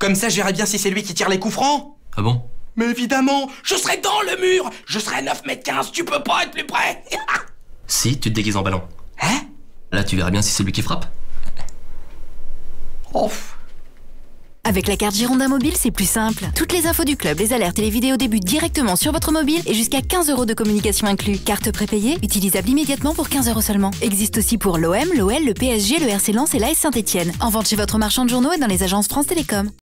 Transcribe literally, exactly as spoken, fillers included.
Comme ça, je verrai bien si c'est lui qui tire les coups francs. Ah bon? Mais évidemment, je serai dans le mur. Je serai à neuf mètres quinze, tu peux pas être plus près. Si, tu te déguises en ballon. Hein? Là, tu verras bien si c'est lui qui frappe. Oh. Avec la carte Girondin Mobile, c'est plus simple. Toutes les infos du club, les alertes et les vidéos débutent directement sur votre mobile et jusqu'à quinze euros de communication inclus. Carte prépayée, utilisable immédiatement pour quinze euros seulement. Existe aussi pour l'O M, l'O L, le P S G, le R C Lens et l'A S Saint-Etienne. En vente chez votre marchand de journaux et dans les agences France Télécom.